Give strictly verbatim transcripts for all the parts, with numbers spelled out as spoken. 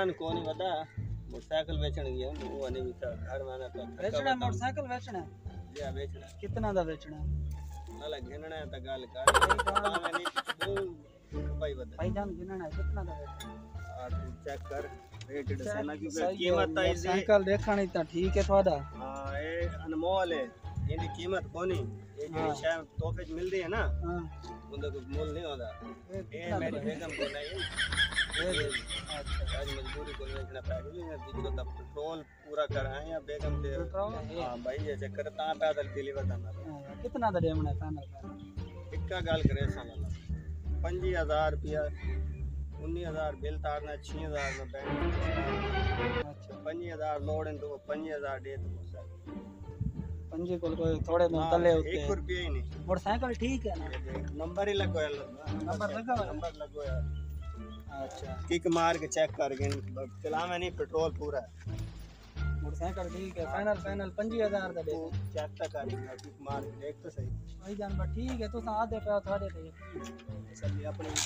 सामान कौन वदा मोटरसाइकिल बेचण गया वो नहीं विका घर में आना तो बेचना मोटरसाइकिल बेचना या बेचना कितना दा बेचना नाला घेनना है तो गाल कर बावे नहीं वो भाई वदा भाई जान घेनना है कितना दा बेचना आ तू चेक कर रेट दसना क्योंकि कीमत आई साइकिल देखणी ता ठीक है थोड़ा हां ए अनमोल है इनकी कीमत कोनी ये जो शाम तोहफे मिलदी है ना हां उनका कोई मोल नहीं होता ये मेरी बेगम को नहीं ये अच्छा आज मजबूरी को बेचना पड़ेगा या दिखो तब पेट्रोल पूरा कराए या बेगम पे हां भाई ये चक्कर ता पैदल डिलीवर करना कितना दा देमना फाइनल इक्का गाल करे साला पच्चीस हज़ार रुपया उन्नीस हज़ार बिल तारना छह हज़ार में बैंक अच्छा पच्चीस हज़ार लोड इन तो पच्चीस हज़ार दे तो पंजी को कोई थोड़े में तले होते एक रुपया ही नहीं मोटरसाइकिल ठीक है ना नंबर ही लगो है नंबर लगा हुआ नंबर लगो है अच्छा किक मार के चेक कर के चला में नहीं पेट्रोल पूरा मोटरसाइकिल ठीक है फाइनल फाइनल पच्चीस हज़ार का दे चेक तक कर किक मार के देख तो सही भाई जान बा ठीक है तो आधे पे थोड़े दे चलिए अपने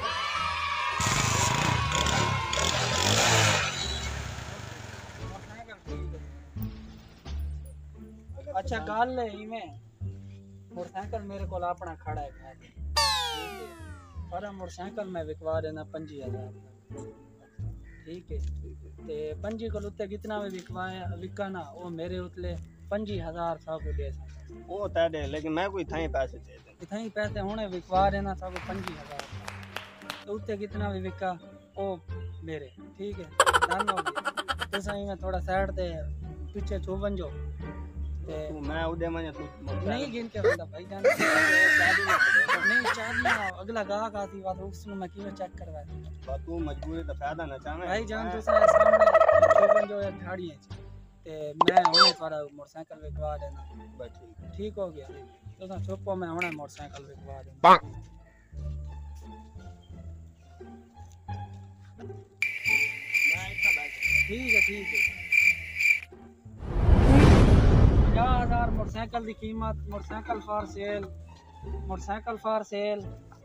अच्छा गाल ले इवें मोटरसाइकिल मेरे को अपना खड़ा है पर मोटरसाइकिल में विकवा देना पच्चीस हज़ार ठीक है ते पंजी को उत्ते कितना में विकवाए विका ना वो मेरे उतले पच्चीस हज़ार सब दे वो तय दे लेकिन मैं कोई थाई पैसे दे दे इतने पैसे होने विकवा देना सब पच्चीस हज़ार तो उत्ते कितना भी विका वो मेरे ठीक है डन हो गया तो सही में थोड़ा साइड दे पीछे छू बन जो तू मैं उदे मने तू नहीं गिन के बंदा भाई जान नहीं चाबी अगला गाहक आती बात उसने मैं क्यों चेक करवा बात तू मजबूरी तो फायदा ना चाहे भाई जान तो सामने छू बन जो एक गाड़ी है ते मैं होने थोड़ा मोटरसाइकिल विकवा देना बस ठीक ठीक हो गया तो सा चुप मैं होने मोटरसाइकिल विकवा देना ठीक है ठीक है पचास हज़ार मोटरसाइकिल की कीमत motorcycle for sale motorcycle for sale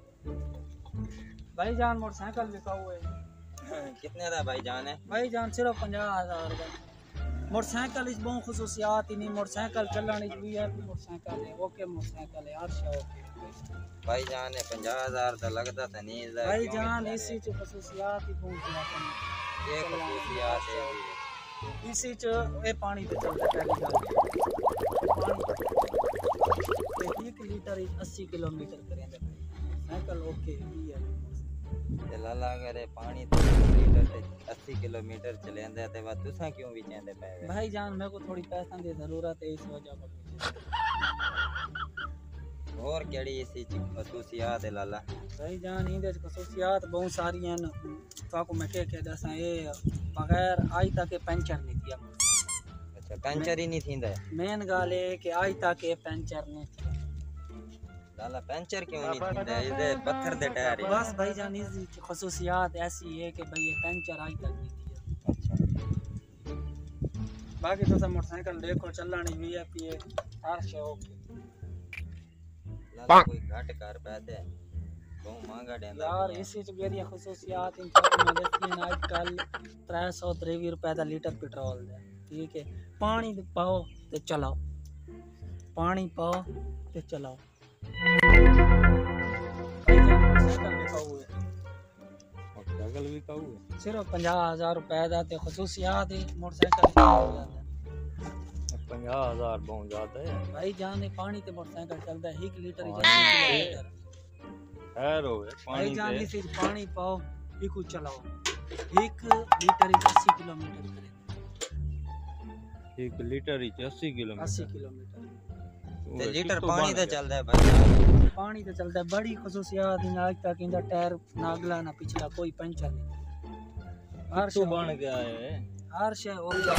भाई जान मोटरसाइकिल बिका हुआ है कितने का भाई जान है भाई जान सिर्फ पचास हज़ार का मोटरसाइकिल इस बहुत खसूसियात ही नहीं मोटरसाइकिल चलाने की भी है मोटरसाइकिल है ओके मोटरसाइकिल है हर शौक भाई जान है पचास हज़ार तो लगता था नहीं भाई जान इसी च खसूसियात ही बहुत ज्यादा ये खसूसियात है इसी च ए पानी पे चलता पहली गल पानी एक लीटर अस्सी किलोमीटर करेंगे साइकिल ओके ही है ते लाला करे पानी तो लीटर ते अस्सी किलोमीटर चलेंदे ते वा तुसा क्यों भी चेंदे पे भाई जान मेरे को थोड़ी पैसा की जरूरत है इस वजह पर और केड़ी इसी खसूसियात है लाला भाई जान इंदे खसूसियात बहुत सारी हैं ताको मैं के के दसा ए बगैर आज तक पंचर नहीं दिया अच्छा पंचर ही नहीं थींदा मेन गाल है कि आज तक पंचर नहीं थी लाला पंचर क्यों नहीं थींदा इदे पत्थर दे टायर बस भाई जान इसकी खसूसियात ऐसी है कि भाई ये पंचर आज तक नहीं दिया अच्छा बाकी तो सब मोटरसाइकिल देखो चलानी वीआईपी है हर शौक लाला कोई घट कर पैसे बहुत महंगा देंदा यार इसी च मेरी खसूसियात इन सब में देखती हैं आजकल तीन सौ तिरपन रुपए का लीटर पेट्रोल दे ठीक है पानी पाओ ते चलाओ पानी पाओ ते चलाओ मोटरसाइकिल भी कहू सिर्फ पचास हज़ार रुपए का ते खसूसियात है मोटरसाइकिल पचास हज़ार बहुत ज्यादा है भाई जान पानी ते मोटरसाइकिल चलता है एक लीटर किलोमीटर खैर हो भाई जान इसी पानी पाओ इको चलाओ एक लीटर अस्सी किलोमीटर करे एक लीटर ही अस्सी किलोमीटर अस्सी किलोमीटर ते लीटर पानी तो चलदा है भाई पानी तो चलता है बड़ी खसूसियात इन आज तक इंदा टायर ना अगला ना पिछला कोई पंचर नहीं हर तो बन गया है हर शय हो गया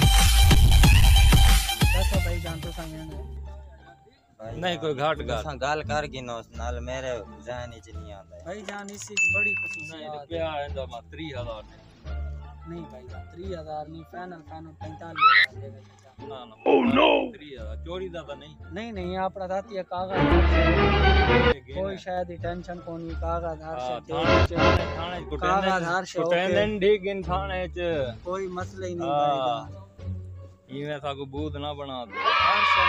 देखो भाई जान तो सही है नहीं कोई घाट घाट गाल कर गिनो नाल मेरे जहन च नहीं आंदा भाई जान इसी बड़ी खसूसियात क्या है मा तीस हज़ार नहीं भाई तीस हज़ार नहीं फाइनल फाइनल पैंतालीस हज़ार दे ना ना ओह नो तीस हज़ार चोरी दा तो नहीं नहीं नहीं अपना दाती है कागज कोई शायद ही टेंशन कोनी कागज हर हाँ, से थाने थाने थाने कागज हर से कुटेंदे ठीक इन थाने च कोई मसला ही नहीं हाँ। भाईजान इवें साको बूत ना बना दो हर से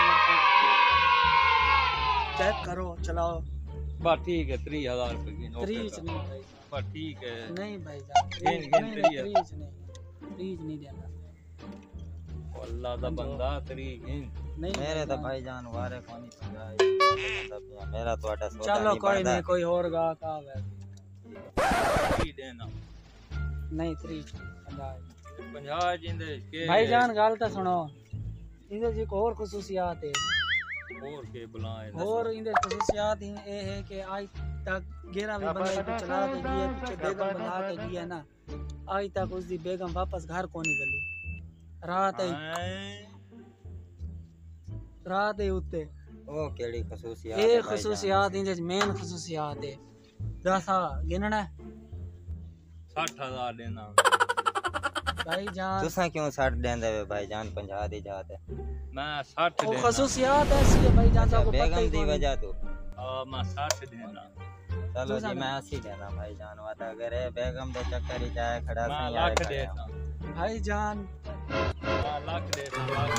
चेक करो चलाओ बस ठीक है तीस हज़ार रुपए की नौकरी त्रीस का। नहीं भाई बस ठीक है नहीं भाईजान गिन- गिन नहीं, त्रीस। त्रीस नहीं त्रीस नहीं देना अल्लाह दा बंदा तीस गिन नहीं मेरे तो भाईजान। भाईजान वारे कोनी पंजाई मेरा तो आटा सौदा चलो नहीं कोई बनदा नहीं कोई और गा का वैसे तीस देना नहीं त्रीस पंजाब पंजाह जिंदे के भाईजान गाल तो सुनो इंदे जी को और खुसूसियात है और के बुलाए और इंदे खुसूसियात ही ये है कि आज तक ग्यारहवीं बंदे को चला के गई है पीछे बेगम बना के गई है ना आज तक उसकी बेगम वापस घर को नहीं गली रात ही रात ही उत्ते ओ केड़ी खसूसियत ये खुसूसियात इंदे मेन खुसूसियात है दसा गिनना साठ हज़ार देना भाईजान तुसा क्यों साठ देंदे वे भाईजान पंजाह दी जात है मैं साठ वो देना खुसूसियात ऐसी है भाईजान अच्छा, को पता बेगम ही दी कोनी। वजह तू हाँ, मैं साठ देना चलो तुसा जी ने- मैं अस्सी देना भाईजान वाता अगर ये बेगम दे चक्कर ही जाए खड़ा मैं सा लाख देना भाईजान मैं लाख देना लाख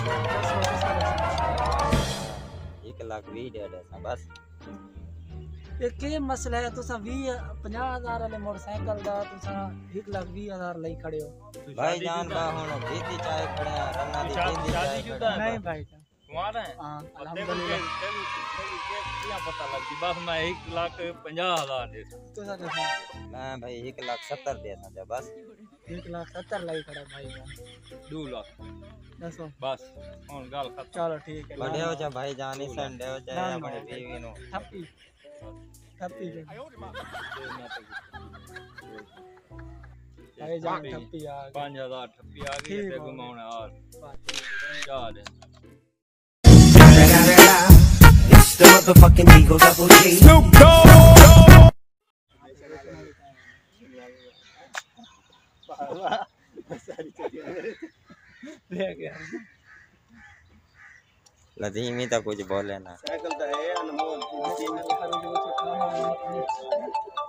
एक लाख भी दे दे सा बस ये के मसला है तुसा बीस पचास हज़ार वाले मोटरसाइकिल दा तुसा एक लाख बीस हज़ार लई खड़े हो भाईजान बा हुन जीती चाहे खड़े हैं, रन्ना दी शादी- जीती चाहे शादीशुदा खड़े है? नहीं भाईजान तुम्हारा है हाँ तेन अल्हम्दुलिल्लाह क्या पता लगती बस मैं एक लाख पंजाह हज़ार दे तुसा दसो हैं। मैं भाई एक लाख सत्तर दे सा बस एक लाख सत्तर लई खड़ा भाईजान दो लाख दसो बस हुन गल खत्म चलो ठीक है बड़े हो जा भाईजान ही संडे हो जाए ना, अपने ना। बीवी नु थप्पी थप्पी के भाईजान थप्पी आ गई पाँच हज़ार ठप्पी आ गई ठीक ते हो घुमाने और बात। चार दिन It's the motherfucking Eagle Double G. ले गया लजीमी तो कुछ बोले ना साइकिल तो है अनमोल कीमत खरीद लो तो खाना